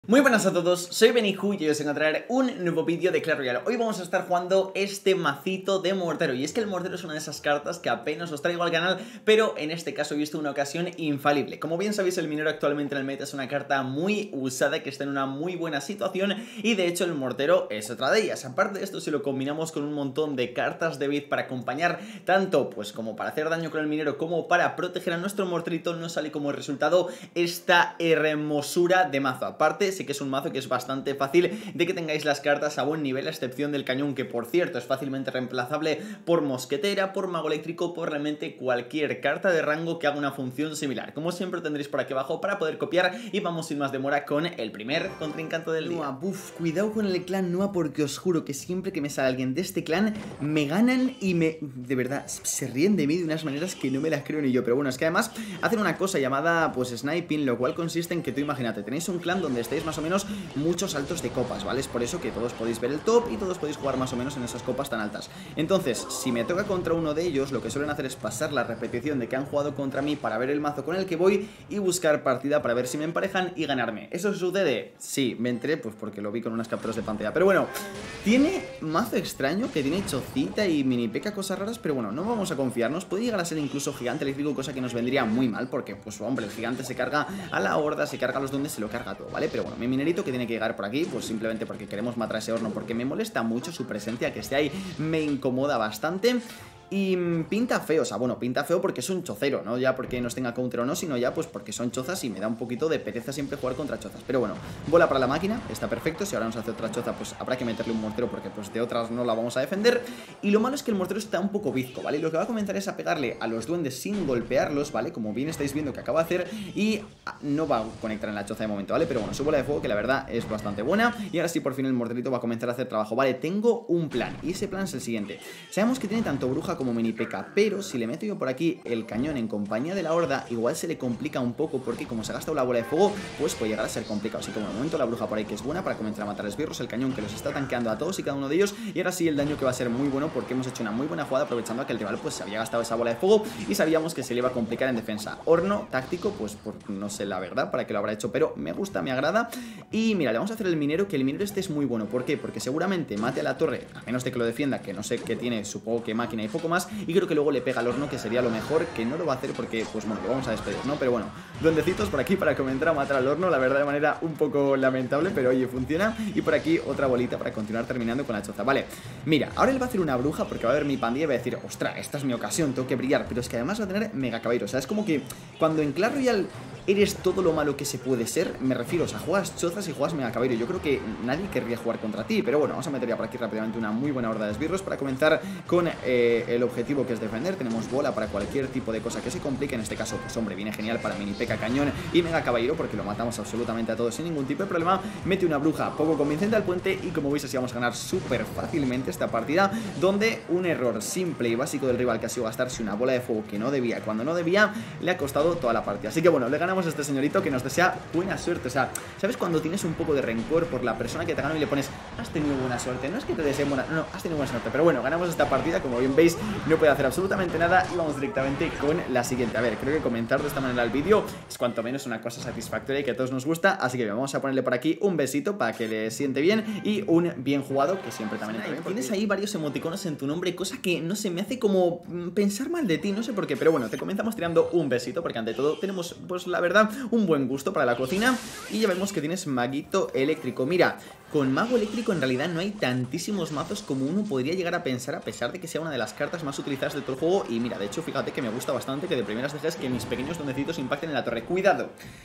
Muy buenas a todos, soy Benihu y hoy os vengo a traer un nuevo vídeo de Clash Royale. Hoy vamos a estar jugando este macito de mortero. Y es que el mortero es una de esas cartas que apenas os traigo al canal, pero en este caso he visto una ocasión infalible. Como bien sabéis, el minero actualmente en el meta es una carta muy usada, que está en una muy buena situación, y de hecho el mortero es otra de ellas. Aparte de esto, si lo combinamos con un montón de cartas de bid para acompañar, tanto pues como para hacer daño con el minero como para proteger a nuestro morterito, nos sale como resultado esta hermosura de mazo. Aparte, sí que es un mazo que es bastante fácil de que tengáis las cartas a buen nivel, a excepción del cañón, que por cierto es fácilmente reemplazable por mosquetera, por mago eléctrico, por realmente cualquier carta de rango que haga una función similar. Como siempre tendréis por aquí abajo para poder copiar, y vamos sin más demora con el primer contrincante del día. Cuidado con el clan Noah, porque os juro que siempre que me sale alguien de este clan me ganan y de verdad se ríen de mí de unas maneras que no me las creo ni yo. Pero bueno, es que además hacen una cosa llamada pues sniping, lo cual consiste en que tú imagínate, tenéis un clan donde estáis más o menos muchos saltos de copas, ¿vale? Es por eso que todos podéis ver el top y todos podéis jugar más o menos en esas copas tan altas. Entonces, si me toca contra uno de ellos, lo que suelen hacer es pasar la repetición de que han jugado contra mí para ver el mazo con el que voy y buscar partida para ver si me emparejan y ganarme. ¿Eso sucede? Sí, me enteré pues porque lo vi con unas capturas de pantalla. Pero bueno, tiene mazo extraño que tiene chocita y mini peca, cosas raras, pero bueno, no vamos a confiarnos. Puede llegar a ser incluso gigante eléctrico, cosa que nos vendría muy mal porque, pues hombre, el gigante se carga a la horda, se carga a los duendes, se lo carga todo, ¿vale? Pero bueno, mi minerito que tiene que llegar por aquí, pues simplemente porque queremos matar a ese horno, porque me molesta mucho su presencia, que esté ahí me incomoda bastante. Y pinta feo, o sea, bueno, pinta feo porque es un chocero, no ya porque nos tenga counter o no, sino ya pues porque son chozas y me da un poquito de pereza siempre jugar contra chozas. Pero bueno, bola para la máquina, está perfecto. Si ahora nos hace otra choza, pues habrá que meterle un mortero porque pues de otras no la vamos a defender. Y lo malo es que el mortero está un poco bizco, ¿vale? Y lo que va a comenzar es a pegarle a los duendes sin golpearlos, ¿vale? Como bien estáis viendo que acaba de hacer, y no va a conectar en la choza de momento, ¿vale? Pero bueno, su bola de fuego que la verdad es bastante buena. Y ahora sí, por fin el morterito va a comenzar a hacer trabajo, ¿vale? Tengo un plan, y ese plan es el siguiente. Sabemos que tiene tanto bruja como mini peca, pero si le meto yo por aquí el cañón en compañía de la horda, igual se le complica un poco porque como se ha gastado la bola de fuego, pues puede llegar a ser complicado. Así que bueno, de momento la bruja por ahí que es buena para comenzar a matar esbirros, el cañón que los está tanqueando a todos y cada uno de ellos, y ahora sí el daño que va a ser muy bueno porque hemos hecho una muy buena jugada aprovechando a que el rival pues se había gastado esa bola de fuego y sabíamos que se le iba a complicar en defensa. Horno táctico, pues por, no sé la verdad para qué lo habrá hecho, pero me gusta, me agrada. Y mira, le vamos a hacer el minero, que el minero este es muy bueno. ¿Por qué? Porque seguramente mate a la torre, a menos de que lo defienda, que no sé qué tiene, supongo que máquina y poco más, y creo que luego le pega al horno, que sería lo mejor, que no lo va a hacer porque, pues bueno, lo vamos a despedir, ¿no? Pero bueno, duendecitos por aquí para comenzar a matar al horno, la verdad de manera un poco lamentable, pero oye, funciona. Y por aquí otra bolita para continuar terminando con la choza, vale. Mira, ahora él va a hacer una bruja porque va a ver mi pandilla y va a decir, ostras, esta es mi ocasión, tengo que brillar, pero es que además va a tener mega caballero. O sea, es como que cuando en Clash Royale eres todo lo malo que se puede ser, me refiero, o sea, juegas chozas y juegas mega caballero. Yo creo que nadie querría jugar contra ti, pero bueno, vamos a meter ya por aquí rápidamente una muy buena horda de esbirros para comenzar con el objetivo, que es defender. Tenemos bola para cualquier tipo de cosa que se complique, en este caso, pues hombre, viene genial para mini peca, cañón y mega caballero porque lo matamos absolutamente a todos sin ningún tipo de problema. Mete una bruja poco convincente al puente y como veis así vamos a ganar súper fácilmente esta partida, donde un error simple y básico del rival, que ha sido gastarse una bola de fuego que no debía cuando no debía, le ha costado toda la partida. Así que bueno, le ganamos a este señorito, que nos desea buena suerte. O sea, ¿sabes cuando tienes un poco de rencor por la persona que te ganó y le pones, has tenido buena suerte? No es que te deseen buena, no, has tenido buena suerte. Pero bueno, ganamos esta partida, como bien veis, no puede hacer absolutamente nada y vamos directamente con la siguiente. A ver, creo que comentar de esta manera el vídeo es cuanto menos una cosa satisfactoria y que a todos nos gusta, así que vamos a ponerle por aquí un besito para que le siente bien y un bien jugado, que siempre también entra bien. Tienes ahí varios emoticonos en tu nombre, cosa que no sé, me hace como pensar mal de ti, no sé por qué, pero bueno, te comenzamos tirando un besito porque ante todo tenemos, pues la verdad, un buen gusto para la cocina. Y ya vemos que tienes maguito eléctrico. Mira, con mago eléctrico en realidad no hay tantísimos mazos como uno podría llegar a pensar, a pesar de que sea una de las cartas más utilizadas de todo el juego. Y mira, de hecho, fíjate que me gusta bastante que de primeras dejes que mis pequeños duendecitos impacten en la torre. Cuidado,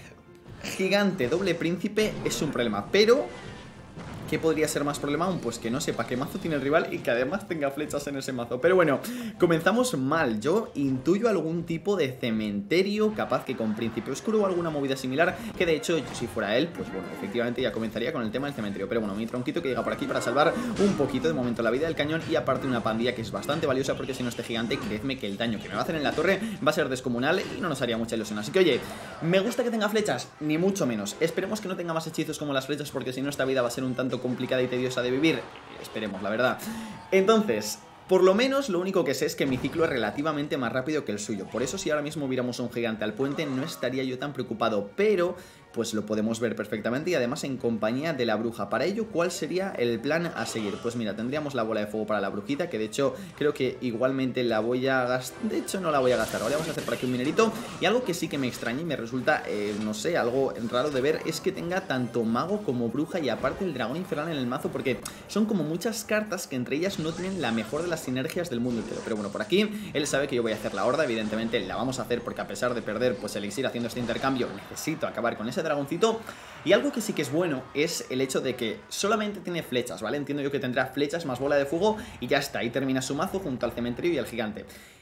gigante doble príncipe es un problema, pero ¿qué podría ser más problema aún? Pues que no sepa qué mazo tiene el rival y que además tenga flechas en ese mazo. Pero bueno, comenzamos mal. Yo intuyo algún tipo de cementerio, capaz que con príncipe oscuro o alguna movida similar, que de hecho, si fuera él, pues bueno, efectivamente ya comenzaría con el tema del cementerio. Pero bueno, mi tronquito que llega por aquí para salvar un poquito de momento la vida del cañón, y aparte una pandilla que es bastante valiosa, porque si no este gigante, creedme que el daño que me va a hacer en la torre va a ser descomunal y no nos haría mucha ilusión. Así que oye, ¿me gusta que tenga flechas? Ni mucho menos. Esperemos que no tenga más hechizos como las flechas, porque si no esta vida va a ser un tanto complicada y tediosa de vivir. Esperemos, la verdad. Entonces, por lo menos lo único que sé es que mi ciclo es relativamente más rápido que el suyo. Por eso si ahora mismo viéramos un gigante al puente no estaría yo tan preocupado. Pero pues lo podemos ver perfectamente y además en compañía de la bruja. Para ello, ¿cuál sería el plan a seguir? Pues mira, tendríamos la bola de fuego para la brujita, que de hecho creo que igualmente la voy a gastar. De hecho no la voy a gastar, vale, vamos a hacer por aquí un minerito. Y algo que sí que me extraña y me resulta, no sé, algo raro de ver, es que tenga tanto mago como bruja y aparte el dragón infernal en el mazo, porque son como muchas cartas que entre ellas no tienen la mejor de las sinergias del mundo entero. Pero bueno, por aquí él sabe que yo voy a hacer la horda, evidentemente la vamos a hacer porque a pesar de perder pues elixir haciendo este intercambio, necesito acabar con ese dragoncito. Y algo que sí que es bueno es el hecho de que solamente tiene flechas, ¿vale? Entiendo yo que tendrá flechas más bola de fuego y ya está, ahí termina su mazo junto al cementerio y al gigante.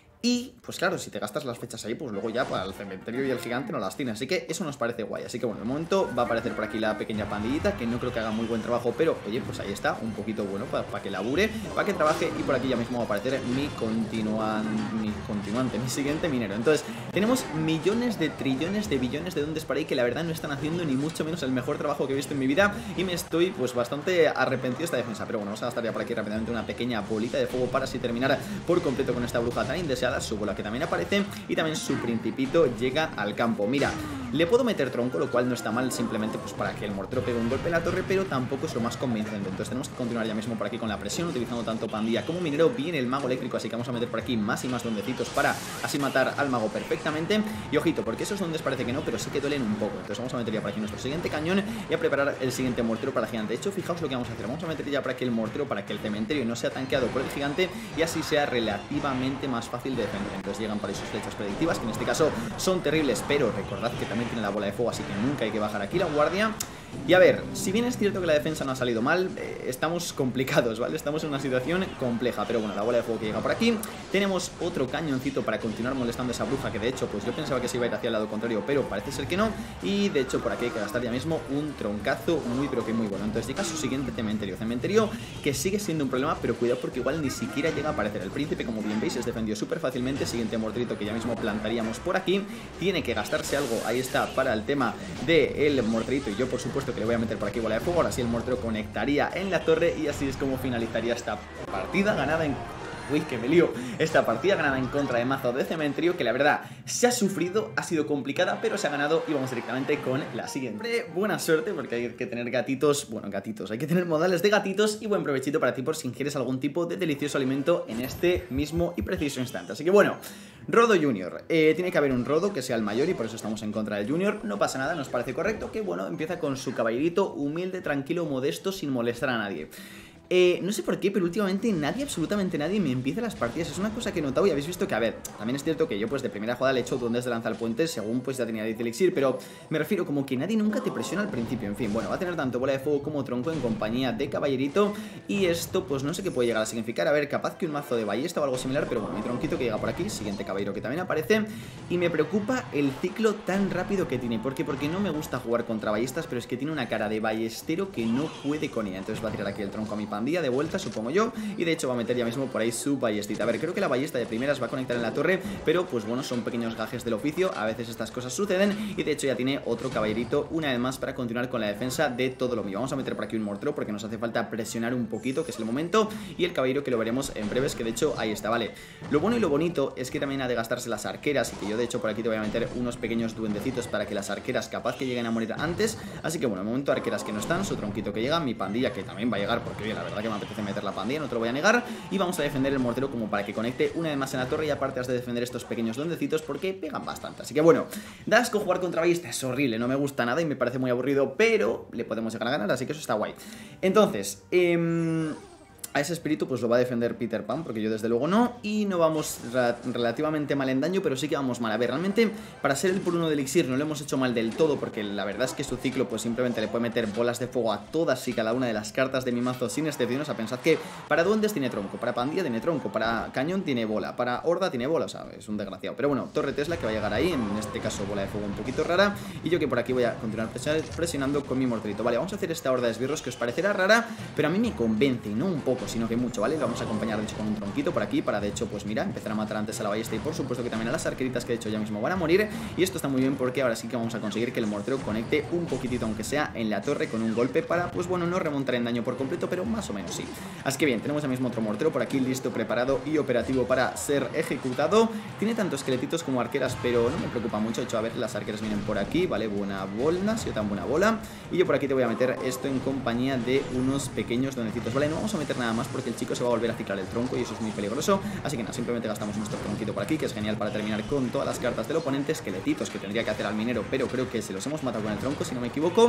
Y, pues claro, si te gastas las flechas ahí, pues luego ya para el cementerio y el gigante no las tienes. Así que eso nos parece guay. Así que bueno, de momento va a aparecer por aquí la pequeña pandillita, que no creo que haga muy buen trabajo, pero oye, pues ahí está, un poquito bueno para que labure, para que trabaje. Y por aquí ya mismo va a aparecer mi continuante, mi siguiente minero. Entonces, tenemos millones de trillones de billones de duendes por ahí que la verdad no están haciendo ni mucho menos el mejor trabajo que he visto en mi vida. Y me estoy pues bastante arrepentido de esta defensa. Pero bueno, vamos a gastar ya por aquí rápidamente una pequeña bolita de fuego para así terminar por completo con esta bruja tan indeseada. Su bola que también aparece y también su principito llega al campo. Mira, le puedo meter tronco, lo cual no está mal, simplemente pues para que el mortero pegue un golpe en la torre, pero tampoco es lo más convincente. Entonces tenemos que continuar ya mismo por aquí con la presión, utilizando tanto pandilla como minero. Viene el mago eléctrico, así que vamos a meter por aquí más y más duendecitos para así matar al mago perfectamente. Y ojito, porque esos duendes parece que no, pero sí que duelen un poco. Entonces vamos a meter ya por aquí nuestro siguiente cañón y a preparar el siguiente mortero para el gigante. De hecho, fijaos lo que vamos a hacer, vamos a meter ya por aquí el mortero para que el cementerio no sea tanqueado por el gigante y así sea relativamente más fácil de defender. Entonces llegan para ahí sus flechas predictivas, que en este caso son terribles, pero recordad que también tiene la bola de fuego, así que nunca hay que bajar aquí la guardia. Y a ver, si bien es cierto que la defensa no ha salido mal, estamos complicados, ¿vale? Estamos en una situación compleja, pero bueno, la bola de fuego que llega por aquí. Tenemos otro cañoncito para continuar molestando a esa bruja, que de hecho, pues yo pensaba que se iba a ir hacia el lado contrario, pero parece ser que no. Y de hecho por aquí hay que gastar ya mismo un troncazo muy, pero que muy bueno. Entonces llega su siguiente cementerio. Cementerio que sigue siendo un problema, pero cuidado porque igual ni siquiera llega a aparecer. El príncipe, como bien veis, es defendido súper fácilmente. Siguiente morterito que ya mismo plantaríamos por aquí. Tiene que gastarse algo, ahí está, para el tema del morterito. Y yo, por supuesto, que le voy a meter por aquí bola de fuego. Ahora sí el mortero conectaría en la torre y así es como finalizaría esta partida ganada en... Uy, que me lío. Esta partida ganada en contra de mazo de cementerio, que la verdad se ha sufrido, ha sido complicada, pero se ha ganado y vamos directamente con la siguiente. Buena suerte, porque hay que tener gatitos, bueno, gatitos, hay que tener modales de gatitos y buen provechito para ti por si ingieres algún tipo de delicioso alimento en este mismo y preciso instante. Así que bueno, Rodo Junior, tiene que haber un Rodo que sea el mayor y por eso estamos en contra del Junior. No pasa nada, nos parece correcto que, bueno, empieza con su caballerito humilde, tranquilo, modesto, sin molestar a nadie. No sé por qué, pero últimamente nadie, absolutamente nadie me empieza las partidas. Es una cosa que he notado y habéis visto que, a ver, también es cierto que yo pues de primera jugada le he hecho duendes de lanza al puente, según pues ya tenía 10 elixir, pero me refiero como que nadie nunca te presiona al principio. En fin, bueno, va a tener tanto bola de fuego como tronco en compañía de caballerito y esto pues no sé qué puede llegar a significar. A ver, capaz que un mazo de ballesta o algo similar, pero bueno, mi tronquito que llega por aquí, siguiente caballero que también aparece y me preocupa el ciclo tan rápido que tiene. ¿Por qué? Porque no me gusta jugar contra ballistas, pero es que tiene una cara de ballestero que no puede con ella. Entonces va a tirar aquí el tronco a mi pandilla de vuelta, supongo yo, y de hecho va a meter ya mismo por ahí su ballestita. A ver, creo que la ballesta de primeras va a conectar en la torre, pero pues bueno, son pequeños gajes del oficio, a veces estas cosas suceden y de hecho ya tiene otro caballerito una vez más para continuar con la defensa de todo lo mío. Vamos a meter por aquí un mortero porque nos hace falta presionar un poquito, que es el momento, y el caballero que lo veremos en breves, que de hecho ahí está, vale. Lo bueno y lo bonito es que también ha de gastarse las arqueras y que yo de hecho por aquí te voy a meter unos pequeños duendecitos para que las arqueras capaz que lleguen a morir antes, así que bueno, de momento arqueras que no están, su tronquito que llega, mi pandilla que también va a llegar porque oye, la verdad que me apetece meter la pandilla, no te lo voy a negar, y vamos a defender el mortero como para que conecte una vez más en la torre y aparte has de defender estos pequeños duendecitos porque pegan bastante, así que bueno, da asco jugar contra ballista, es horrible, no me gusta nada y me parece muy aburrido, pero le podemos llegar a ganar, así que eso está guay. Entonces, a ese espíritu pues lo va a defender Peter Pan, porque yo desde luego no, y no vamos relativamente mal en daño, pero sí que vamos mal. A ver, realmente para ser el por uno de elixir no lo hemos hecho mal del todo, porque la verdad es que su ciclo pues simplemente le puede meter bolas de fuego a todas y cada una de las cartas de mi mazo sin excepción. O sea, pensad que para duendes tiene tronco, para pandilla tiene tronco, para cañón tiene bola, para horda tiene bola, o sea, es un desgraciado. Pero bueno, torre Tesla que va a llegar ahí, en este caso bola de fuego un poquito rara, y yo que por aquí voy a continuar presionando con mi morterito. Vale, vamos a hacer esta horda de esbirros que os parecerá rara, pero a mí me convence, y no un poco. poco, sino que mucho, ¿vale? Lo vamos a acompañar de hecho con un tronquito por aquí para de hecho, pues mira, empezar a matar antes a la ballesta y por supuesto que también a las arqueritas que de hecho ya mismo van a morir. Y esto está muy bien porque ahora sí que vamos a conseguir que el mortero conecte un poquitito, aunque sea en la torre, con un golpe para, pues bueno, no remontar en daño por completo, pero más o menos sí. Así que bien, tenemos ya mismo otro mortero por aquí listo, preparado y operativo para ser ejecutado. Tiene tanto esqueletitos como arqueras, pero no me preocupa mucho. De hecho, a ver, las arqueras vienen por aquí, ¿vale? Buena bola, ha sido tan buena bola. Y yo por aquí te voy a meter esto en compañía de unos pequeños donecitos, ¿vale? No vamos a meter nada más porque el chico se va a volver a ciclar el tronco y eso es muy peligroso. Así que nada, simplemente gastamos nuestro tronquito por aquí, que es genial para terminar con todas las cartas del oponente. Esqueletitos que tendría que hacer al minero, pero creo que se los hemos matado con el tronco, si no me equivoco.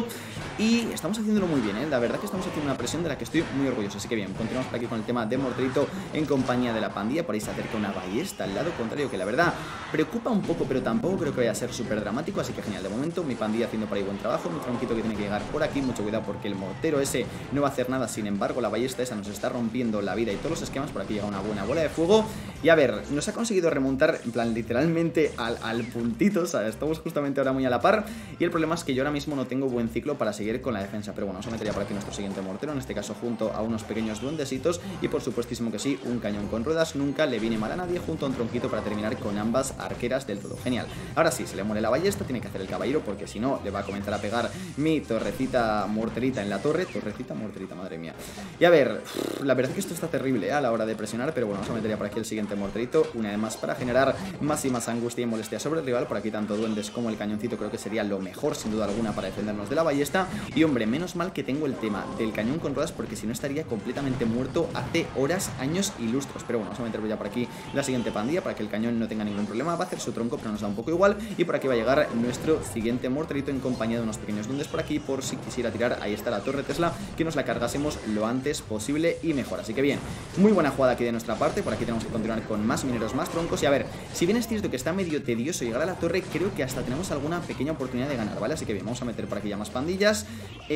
Y estamos haciéndolo muy bien, ¿eh? La verdad que estamos haciendo una presión de la que estoy muy orgulloso. Así que bien, continuamos por aquí con el tema de morterito en compañía de la pandilla. Por ahí se acerca una ballesta al lado contrario, que la verdad preocupa un poco, pero tampoco creo que vaya a ser súper dramático. Así que genial, de momento mi pandilla haciendo por ahí buen trabajo. Mi tronquito que tiene que llegar por aquí, mucho cuidado porque el mortero ese no va a hacer nada. Sin embargo, la ballesta esa nos está rompiendo la vida y todos los esquemas. Por aquí llega una buena bola de fuego. Y a ver, nos ha conseguido remontar, en plan, literalmente al puntito. O sea, estamos justamente ahora muy a la par. Y el problema es que yo ahora mismo no tengo buen ciclo para seguir con la defensa. Pero bueno, vamos a meter ya por aquí nuestro siguiente mortero, en este caso junto a unos pequeños duendesitos. Y por supuestísimo que sí, un cañón con ruedas nunca le viene mal a nadie, junto a un tronquito para terminar con ambas arqueras del todo. Genial. Ahora sí, se le muere la ballesta, tiene que hacer el caballero porque si no le va a comenzar a pegar mi torrecita morterita en la torre. Torrecita morterita, madre mía. Y a ver, la verdad es que esto está terrible, ¿eh? A la hora de presionar, pero bueno, vamos a meter ya por aquí el siguiente morterito, una vez más para generar más y más angustia y molestia sobre el rival. Por aquí tanto duendes como el cañoncito creo que sería lo mejor sin duda alguna para defendernos de la ballesta. Y hombre, menos mal que tengo el tema del cañón con ruedas porque si no estaría completamente muerto hace horas, años y lustros. Pero bueno, vamos a meter ya por aquí la siguiente pandilla para que el cañón no tenga ningún problema. Va a hacer su tronco pero nos da un poco igual. Y por aquí va a llegar nuestro siguiente morterito en compañía de unos pequeños duendes por aquí por si quisiera tirar. Ahí está la torre Tesla, que nos la cargásemos lo antes posible y mejor. Así que bien, muy buena jugada aquí de nuestra parte. Por aquí tenemos que continuar con más mineros, más troncos. Y a ver, si bien es cierto que está medio tedioso llegar a la torre, creo que hasta tenemos alguna pequeña oportunidad de ganar, ¿vale? Así que bien, vamos a meter por aquí ya más pandillas,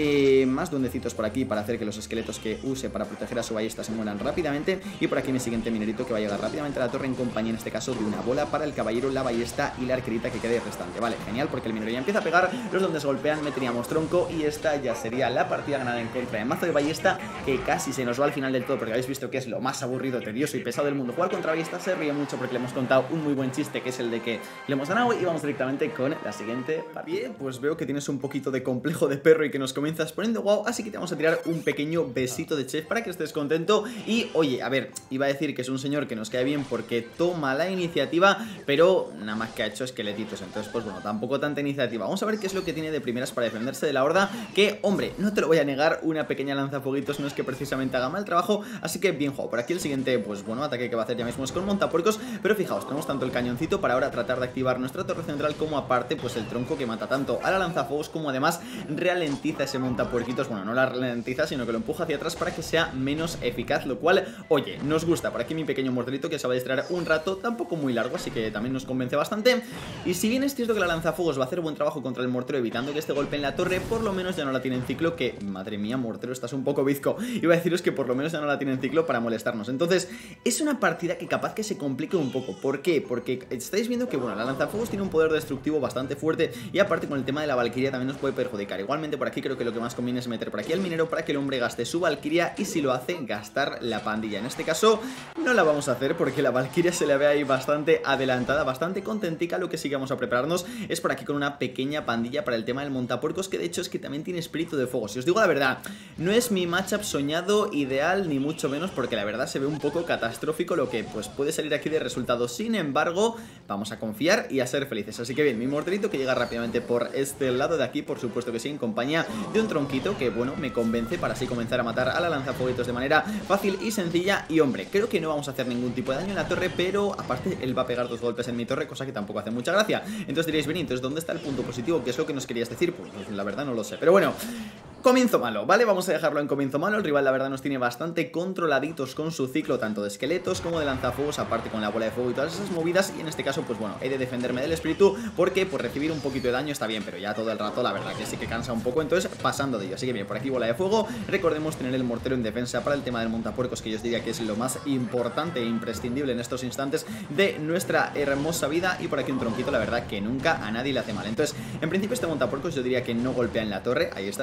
más duendecitos por aquí para hacer que los esqueletos que use para proteger a su ballesta se mueran rápidamente. Y por aquí mi siguiente minerito que va a llegar rápidamente a la torre en compañía en este caso de una bola para el caballero, la ballesta y la arquerita que quede restante. Vale, genial, porque el minero ya empieza a pegar, los dondes golpean, meteríamos tronco y esta ya sería la partida ganada en contra de mazo de ballesta, que casi se nos va al final del todo porque habéis visto que es lo más aburrido, tedioso y pesado del mundo. Jugar contra ballesta se ríe mucho porque le hemos contado un muy buen chiste, que es el de que le hemos ganado, y vamos directamente con la siguiente partida. Bien, pues veo que tienes un poquito de complejo de perro y que nos comienzas poniendo guau, así que te vamos a tirar un pequeño besito de chef para que estés contento. Y oye, a ver, iba a decir que es un señor que nos cae bien porque toma la iniciativa, pero nada más que ha hecho esqueletitos, entonces pues bueno, tampoco tanta iniciativa. Vamos a ver qué es lo que tiene de primeras para defenderse de la horda, que hombre, no te lo voy a negar, una pequeña lanzafueguitos no es que precisamente haga mal trabajo, así que bien jugado. Por aquí el siguiente, pues bueno, ataque que va a hacer ya mismo es con montapuercos, pero fijaos, tenemos tanto el cañoncito para ahora tratar de activar nuestra torre central, como aparte pues el tronco que mata tanto a la lanzafuegos como además ralentiza ese montapuerquitos. Bueno, no la ralentiza, sino que lo empuja hacia atrás para que sea menos eficaz, lo cual, oye, nos gusta. Por aquí mi pequeño morterito que se va a distraer un rato, tampoco muy largo, así que también nos convence bastante. Y si bien es cierto que la lanzafuegos va a hacer buen trabajo contra el mortero evitando que este golpe en la torre, por lo menos ya no la tiene en ciclo, que madre mía, mortero, estás un poco bizco. Iba a deciros que por lo menos ya no la tiene en ciclo para molestarnos. Entonces es una partida que capaz que se complique un poco. ¿Por qué? Porque estáis viendo que bueno, la lanzafuegos tiene un poder destructivo bastante fuerte y aparte con el tema de la valquiria también nos puede perjudicar. Igualmente por aquí creo que lo que más conviene es meter por aquí al minero para que el hombre gaste su valquiria, y si lo hace, gastar la pandilla. En este caso no la vamos a hacer porque la valquiria se le ve ahí bastante adelantada, bastante contentica. Lo que sí que vamos a prepararnos es por aquí con una pequeña pandilla para el tema del montapuercos, que de hecho es que también tiene espíritu de fuego. Si os digo la verdad, no es mi matchup soñado ideal ni mucho menos, porque la verdad se ve un poco catastrófico lo que pues puede salir aquí de resultado. Sin embargo, vamos a confiar y a ser felices. Así que bien, mi morterito que llega rápidamente por este lado de aquí, por supuesto que sí, en compañía de un tronquito que bueno, me convence para así comenzar a matar a la lanzafueguitos de manera fácil y sencilla. Y hombre, creo que no vamos a hacer ningún tipo de daño en la torre, pero aparte él va a pegar 2 golpes en mi torre, cosa que tampoco hace mucha gracia. Entonces diréis, bien, entonces ¿dónde está el punto positivo? ¿Qué es lo que nos querías decir? Pues la verdad no lo sé, pero bueno, comienzo malo, ¿vale? Vamos a dejarlo en comienzo malo. El rival la verdad nos tiene bastante controladitos con su ciclo, tanto de esqueletos como de lanzafuegos, aparte con la bola de fuego y todas esas movidas. Y en este caso, pues bueno, he de defenderme del espíritu, porque por recibir un poquito de daño está bien, pero ya todo el rato la verdad que sí que cansa un poco, entonces pasando de ello. Así que bien, por aquí bola de fuego. Recordemos tener el mortero en defensa para el tema del montapuercos, que yo os diría que es lo más importante e imprescindible en estos instantes de nuestra hermosa vida. Y por aquí un tronquito, la verdad que nunca a nadie le hace mal. Entonces, en principio este montapuercos yo diría que no golpea en la torre, ahí está, de ningún tipo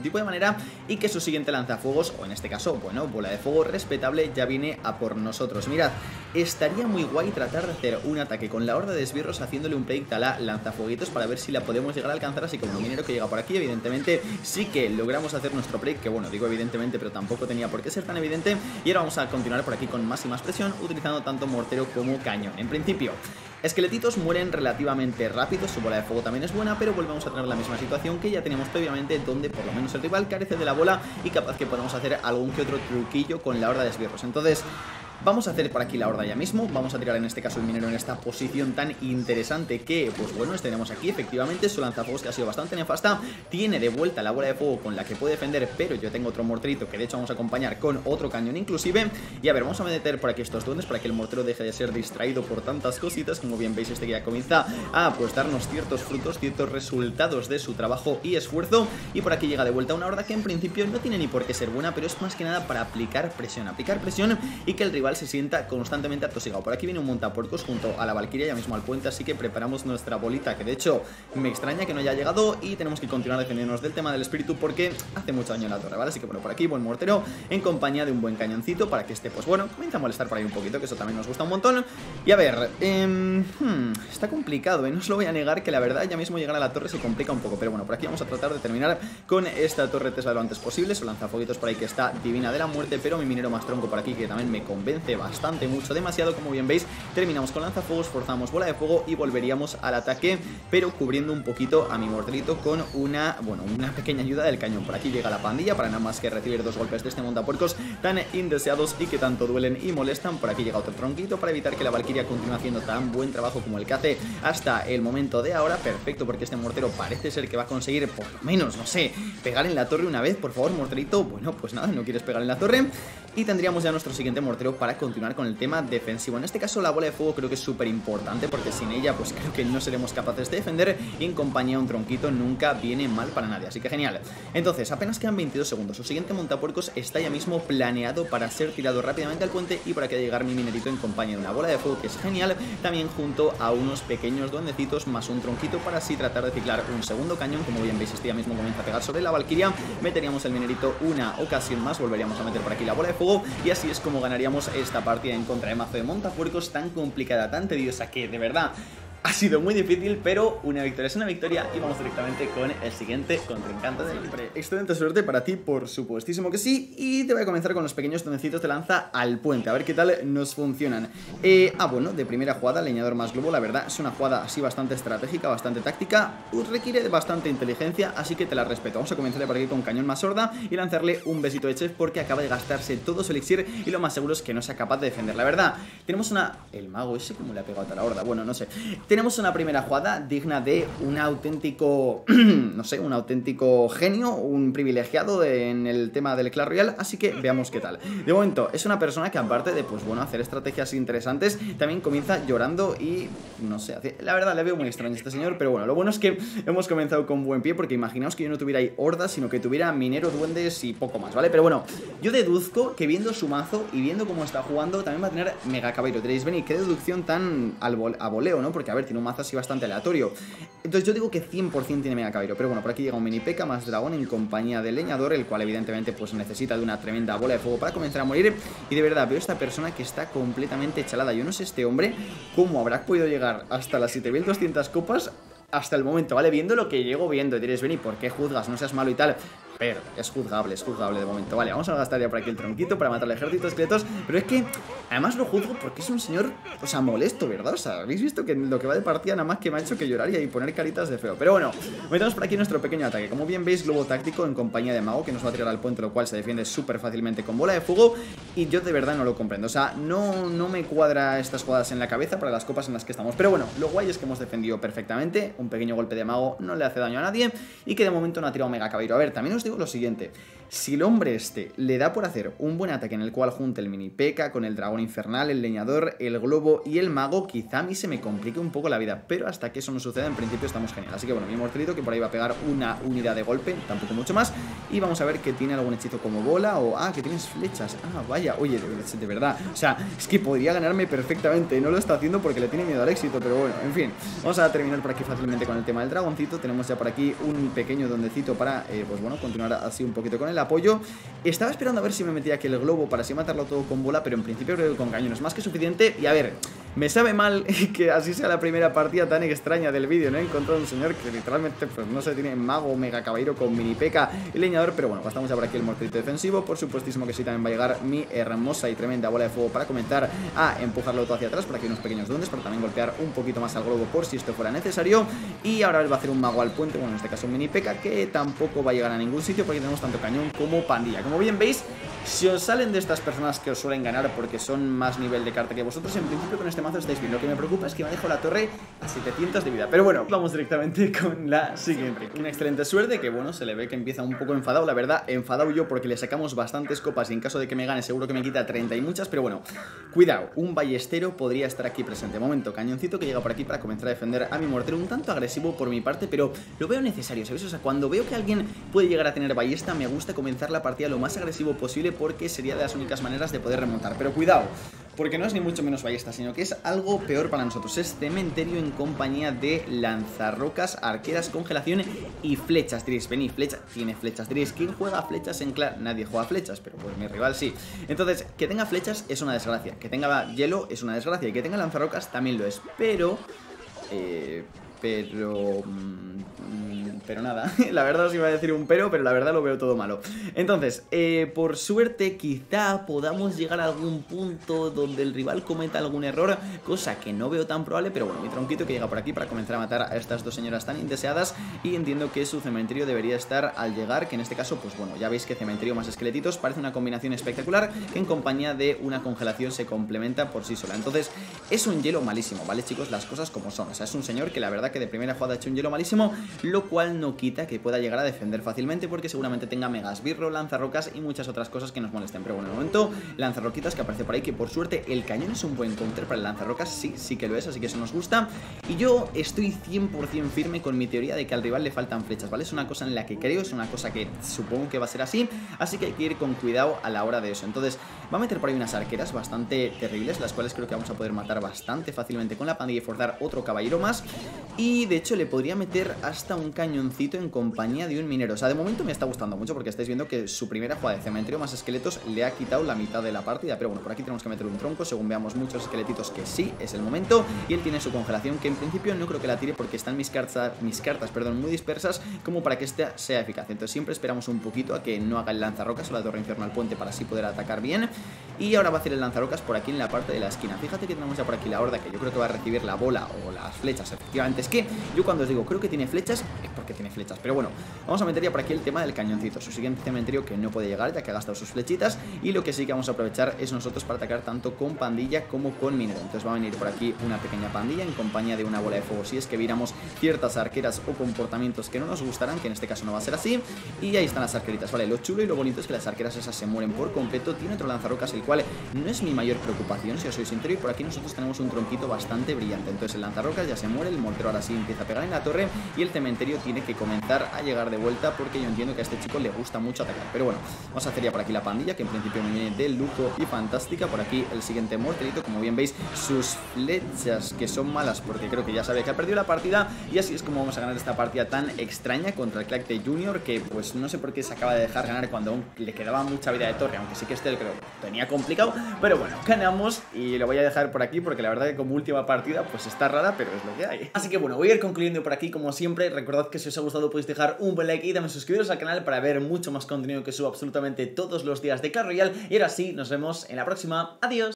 tipo de manera y que su siguiente lanzafuegos, o en este caso, bueno, bola de fuego respetable, ya viene a por nosotros. Mirad, estaría muy guay tratar de hacer un ataque con la horda de esbirros haciéndole un predict a la lanzafueguitos para ver si la podemos llegar a alcanzar, así como un minero que llega por aquí, evidentemente sí que logramos hacer nuestro predict, que bueno, digo evidentemente, pero tampoco tenía por qué ser tan evidente, y ahora vamos a continuar por aquí con más y más presión, utilizando tanto mortero como cañón. En principio, esqueletitos mueren relativamente rápido, su bola de fuego también es buena, pero volvemos a tener la misma situación que ya teníamos previamente, donde por lo menos el rival carece de la bola y capaz que podemos hacer algún que otro truquillo con la horda de esbirros. Entonces, vamos a hacer por aquí la horda ya mismo, vamos a tirar en este caso el minero en esta posición tan interesante que, pues bueno, tenemos aquí efectivamente su lanzafuegos que ha sido bastante nefasta, tiene de vuelta la bola de fuego con la que puede defender, pero yo tengo otro morterito que de hecho vamos a acompañar con otro cañón inclusive, y a ver, vamos a meter por aquí estos duendes para que el mortero deje de ser distraído por tantas cositas. Como bien veis, este que ya comienza a pues darnos ciertos frutos, ciertos resultados de su trabajo y esfuerzo, y por aquí llega de vuelta una horda que en principio no tiene ni por qué ser buena, pero es más que nada para aplicar presión y que el rival se sienta constantemente atosigado. Por aquí viene un montapuercos junto a la Valkyria, ya mismo al puente, así que preparamos nuestra bolita, que de hecho me extraña que no haya llegado, y tenemos que continuar defendiéndonos del tema del espíritu porque hace mucho daño en la torre, ¿vale? Así que bueno, por aquí buen mortero en compañía de un buen cañoncito para que este, pues bueno, comience a molestar por ahí un poquito, que eso también nos gusta un montón. Y a ver, está complicado, no os lo voy a negar, que la verdad ya mismo llegar a la torre se complica un poco, pero bueno, por aquí vamos a tratar de terminar con esta torre Tesla lo antes posible. Su lanzafueguitos por ahí que está divina de la muerte, pero mi minero más tronco por aquí que también me convence bastante, mucho, demasiado. Como bien veis, terminamos con lanzafuegos, forzamos bola de fuego y volveríamos al ataque, pero cubriendo un poquito a mi morterito con una pequeña ayuda del cañón. Por aquí llega la pandilla para nada más que recibir dos golpes de este montapuercos tan indeseados y que tanto duelen y molestan. Por aquí llega otro tronquito para evitar que la Valkyria continúe haciendo tan buen trabajo como el que hace hasta el momento de ahora. Perfecto, porque este mortero parece ser que va a conseguir por lo menos, no sé, pegar en la torre una vez. Por favor, morterito. Bueno, pues nada, no quieres pegar en la torre. Y tendríamos ya nuestro siguiente mortero para continuar con el tema defensivo. En este caso la bola de fuego creo que es súper importante, porque sin ella pues creo que no seremos capaces de defender, y en compañía de un tronquito nunca viene mal para nadie, así que genial. Entonces, apenas quedan 22 segundos, su siguiente montapuercos está ya mismo planeado para ser tirado rápidamente al puente, y para que llegar mi minerito en compañía de una bola de fuego que es genial, también junto a unos pequeños duendecitos más un tronquito para así tratar de ciclar un segundo cañón. Como bien veis, este ya mismo comienza a pegar sobre la Valkyria, meteríamos el minerito una ocasión más, volveríamos a meter por aquí la bola de fuego, y así es como ganaríamos esta partida en contra de mazo de montapuercos tan complicada, tan tediosa, que de verdad ha sido muy difícil, pero una victoria es una victoria, y vamos directamente con el siguiente contrincante del libre. Excelente suerte para ti, por supuestísimo que sí, y te voy a comenzar con los pequeños tonecitos de lanza al puente, a ver qué tal nos funcionan. Bueno, de primera jugada, leñador más globo, la verdad es una jugada así bastante estratégica, bastante táctica, requiere de bastante inteligencia, así que te la respeto. Vamos a comenzar por aquí con cañón más horda y lanzarle un besito de chef, porque acaba de gastarse todo su elixir y lo más seguro es que no sea capaz de defender. La verdad, tenemos el mago ese, como le ha pegado a la horda, bueno, no sé. Tenemos una primera jugada digna de un auténtico, no sé, un auténtico genio, un privilegiado en el tema del Clash Royale, así que veamos qué tal. De momento, es una persona que aparte de, pues bueno, hacer estrategias interesantes, también comienza llorando y, no sé, la verdad le veo muy extraño a este señor, pero bueno, lo bueno es que hemos comenzado con buen pie, porque imaginaos que yo no tuviera ahí hordas, sino que tuviera minero, duendes y poco más, ¿vale? Pero bueno, yo deduzco que viendo su mazo y viendo cómo está jugando, también va a tener mega caballero. Diréis, Benny, qué deducción tan a voleo, ¿no? Porque a ver, tiene un mazo así bastante aleatorio. Entonces yo digo que 100% tiene mega caballero. Pero bueno, por aquí llega un mini P.E.K.K.A más dragón en compañía del leñador, el cual evidentemente pues necesita de una tremenda bola de fuego para comenzar a morir. Y de verdad, veo a esta persona que está completamente chalada. Yo no sé este hombre cómo habrá podido llegar hasta las 7200 copas hasta el momento, ¿vale? Viendo lo que llego viendo, y diréis, Benny, ¿por qué juzgas? No seas malo y tal. Pero es juzgable de momento. Vale, vamos a gastar ya por aquí el tronquito para matar al ejército de esqueletos. Pero es que, además lo juzgo porque es un señor, o sea, molesto, ¿verdad? O sea, habéis visto que lo que va de partida nada más que me ha hecho que llorar y poner caritas de feo. Pero bueno, metemos por aquí nuestro pequeño ataque. Como bien veis, globo táctico en compañía de mago, que nos va a tirar al puente, lo cual se defiende súper fácilmente con bola de fuego. Y yo de verdad no lo comprendo. O sea, no me cuadra estas jugadas en la cabeza para las copas en las que estamos. Pero bueno, lo guay es que hemos defendido perfectamente. Un pequeño golpe de mago no le hace daño a nadie, y que de momento no ha tirado mega caballero. A ver, también os digo lo siguiente: si el hombre este le da por hacer un buen ataque en el cual junte el mini P.E.K.K.A con el dragón infernal, el leñador, el globo y el mago, quizá a mí se me complique un poco la vida, pero hasta que eso no suceda, en principio estamos genial. Así que bueno, mi morterito que por ahí va a pegar una unidad de golpe, tampoco mucho más, y vamos a ver que tiene algún hechizo como bola o... que tienes flechas. Vaya, oye, de verdad, o sea, es que podría ganarme perfectamente, no lo está haciendo porque le tiene miedo al éxito, pero bueno, en fin, vamos a terminar por aquí fácilmente con el tema del dragoncito. Tenemos ya por aquí un pequeño dondecito para, pues bueno, continuar continuar así un poquito con el apoyo. Estaba esperando a ver si me metía aquí el globo para así matarlo todo con bola, pero en principio creo que con cañón es más que suficiente. Y a ver, me sabe mal que así sea la primera partida tan extraña del vídeo, ¿no? He encontrado un señor que literalmente, pues no sé, tiene mago, mega caballero con mini peca y leñador, pero bueno, gastamos ya por aquí el morterito defensivo. Por supuestísimo que sí, también va a llegar mi hermosa y tremenda bola de fuego para comenzar a empujarlo todo hacia atrás, por aquí unos pequeños duendes para también golpear un poquito más al globo por si esto fuera necesario. Y ahora él va a hacer un mago al puente, bueno, en este caso un mini peca, que tampoco va a llegar a ningún sitio porque tenemos tanto cañón como pandilla. Como bien veis, si os salen de estas personas que os suelen ganar porque son más nivel de carta que vosotros, en principio con este mazo estáis bien. Lo que me preocupa es que me ha dejado la torre a 700 de vida. Pero bueno, vamos directamente con la siguiente. Una excelente suerte, que bueno, se le ve que empieza un poco enfadado. La verdad, enfadado yo porque le sacamos bastantes copas y en caso de que me gane seguro que me quita 30 y muchas. Pero bueno, cuidado, un ballestero podría estar aquí presente. Momento, cañoncito que llega por aquí para comenzar a defender a mi mortero. Un tanto agresivo por mi parte, pero lo veo necesario, ¿sabéis? O sea, cuando veo que alguien puede llegar a tener ballesta, me gusta comenzar la partida lo más agresivo posible porque sería de las únicas maneras de poder remontar. Pero cuidado, porque no es ni mucho menos ballesta, sino que es algo peor para nosotros. Es cementerio en compañía de lanzarrocas, arqueras, congelación y flechas. Diréis, vení, flecha, tiene flechas. Diréis, ¿quién juega flechas en Clash? Nadie juega flechas, pero pues mi rival sí. Entonces, que tenga flechas es una desgracia, que tenga hielo es una desgracia y que tenga lanzarrocas también lo es, pero nada, la verdad os iba a decir un pero la verdad lo veo todo malo. Entonces, por suerte quizá podamos llegar a algún punto donde el rival cometa algún error, cosa que no veo tan probable, pero bueno, mi tronquito que llega por aquí para comenzar a matar a estas dos señoras tan indeseadas. Y entiendo que su cementerio debería estar al llegar, que en este caso, pues bueno, ya veis que cementerio más esqueletitos parece una combinación espectacular, que en compañía de una congelación se complementa por sí sola. Entonces, es un hielo malísimo, ¿vale, chicos? Las cosas como son, o sea, es un señor que la verdad que de primera jugada ha hecho un hielo malísimo, lo cual no quita que pueda llegar a defender fácilmente porque seguramente tenga megasbirro, lanzarrocas y muchas otras cosas que nos molesten. Pero bueno, de momento, lanzarroquitas que aparece por ahí, que por suerte el cañón es un buen counter para el lanzarrocas, sí que lo es, así que eso nos gusta. Y yo estoy 100% firme con mi teoría de que al rival le faltan flechas, ¿vale? Es una cosa en la que creo, es una cosa que supongo que va a ser así que hay que ir con cuidado a la hora de eso. Entonces, va a meter por ahí unas arqueras bastante terribles, las cuales creo que vamos a poder matar bastante fácilmente con la pandilla y forzar otro caballero más. Y de hecho le podría meter hasta un cañoncito en compañía de un minero. O sea, de momento me está gustando mucho porque estáis viendo que su primera jugada de cementerio más esqueletos le ha quitado la mitad de la partida. Pero bueno, por aquí tenemos que meter un tronco según veamos muchos esqueletitos, que sí, es el momento. Y él tiene su congelación, que en principio no creo que la tire porque están mis cartas muy dispersas como para que esta sea eficaz. Entonces siempre esperamos un poquito a que no haga el lanzarrocas o la torre infernal puente para así poder atacar bien. Y ahora va a hacer el lanzarrocas por aquí en la parte de la esquina. Fíjate que tenemos ya por aquí la horda, que yo creo que va a recibir la bola o las flechas. Efectivamente, es que yo cuando os digo creo que tiene flechas, es porque tiene flechas. Pero bueno, vamos a meter ya por aquí el tema del cañoncito, su siguiente cementerio que no puede llegar ya que ha gastado sus flechitas. Y lo que sí que vamos a aprovechar es nosotros para atacar tanto con pandilla como con minero. Entonces va a venir por aquí una pequeña pandilla en compañía de una bola de fuego, si es que viéramos ciertas arqueras o comportamientos que no nos gustarán, que en este caso no va a ser así. Y ahí están las arqueritas, vale, lo chulo y lo bonito es que las arqueras esas se mueren por completo. Tiene otro lanzarrocas, el cual no es mi mayor preocupación, si os soy sincero. Y por aquí nosotros tenemos un tronquito bastante brillante. Entonces el lanzarrocas ya se muere, el mortero ahora sí empieza a pegar en la torre y el cementerio tiene que comenzar a llegar de vuelta porque yo entiendo que a este chico le gusta mucho atacar. Pero bueno, vamos a hacer ya por aquí la pandilla, que en principio me viene de lujo y fantástica. Por aquí el siguiente morterito, como bien veis, sus flechas que son malas porque creo que ya sabe que ha perdido la partida. Y así es como vamos a ganar esta partida tan extraña contra el Clack de Junior, que pues no sé por qué se acaba de dejar ganar cuando aún le quedaba mucha vida de torre, aunque sí que este creo tenía complicado. Pero bueno, ganamos y lo voy a dejar por aquí porque la verdad que como última partida pues está rara, pero es lo que hay. Así que bueno, voy a ir concluyendo por aquí como siempre. Recordad que si os ha gustado podéis dejar un buen like y también suscribiros al canal para ver mucho más contenido que subo absolutamente todos los días de Clash Royale. Y ahora sí, nos vemos en la próxima. Adiós.